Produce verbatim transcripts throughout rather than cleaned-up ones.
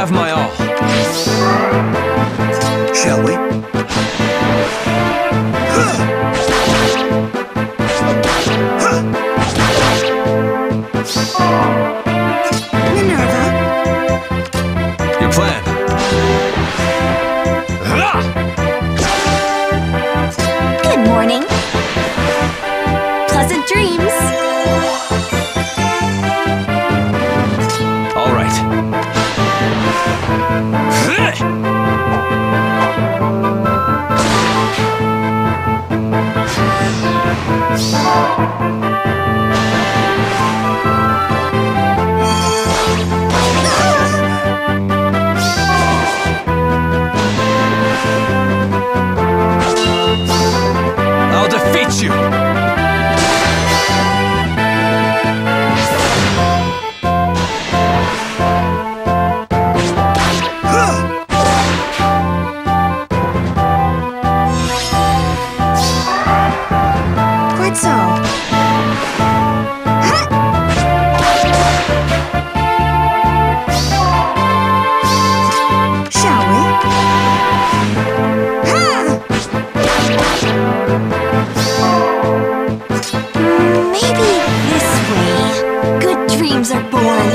have my all. Shall we? Minerva? Your plan. Good morning. Pleasant dreams. All right. I'll defeat you! Quite so. Shall we? Maybe this way. Good dreams are born.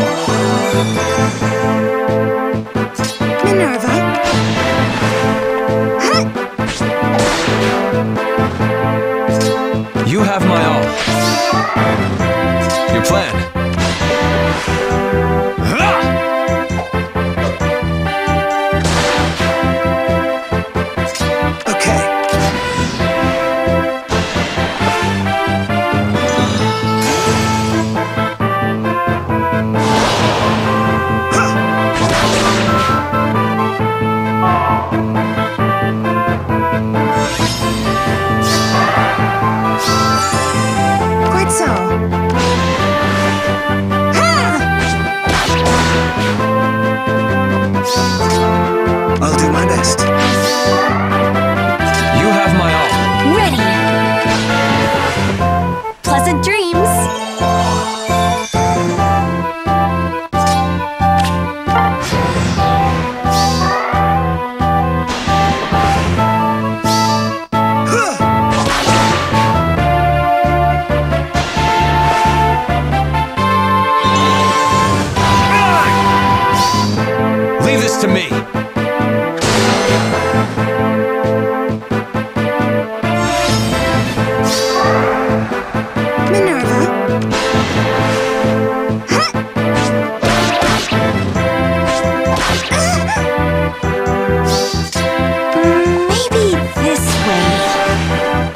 Minerva? You have my all. Your plan. Okay. Quite so. I'll do my best. You have my all. Ready. Pleasant dreams. Leave this to me. Minerva? Maybe this way.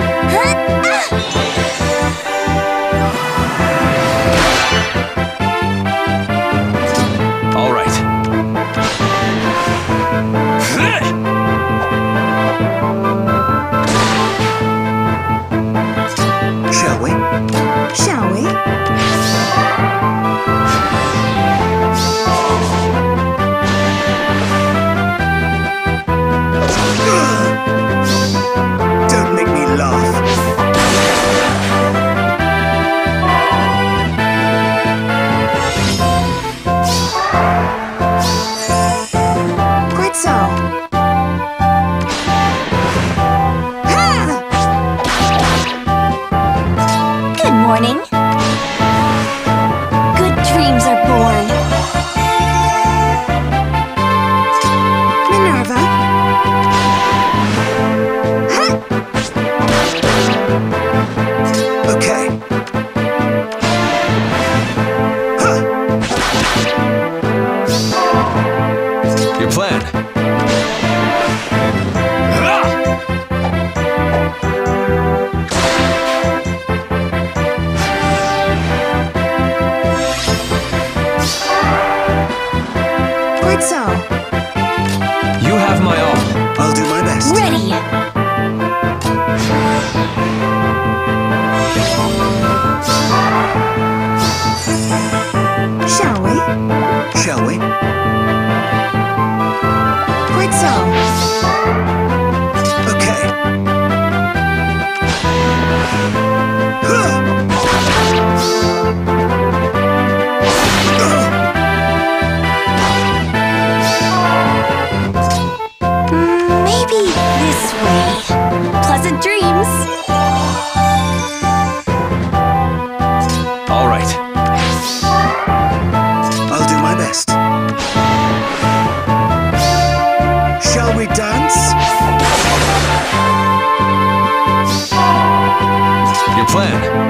All right. Shall we? Shall we? Don't make me laugh. Quite so. Good morning. Good dreams are born. Minerva? Okay. Your plan. Quite so. You have my all. I'll do my best. Ready. Shall we? Shall we? Quite so. Okay. Maybe this way. Pleasant dreams. All right. I'll do my best. Shall we dance? Your plan.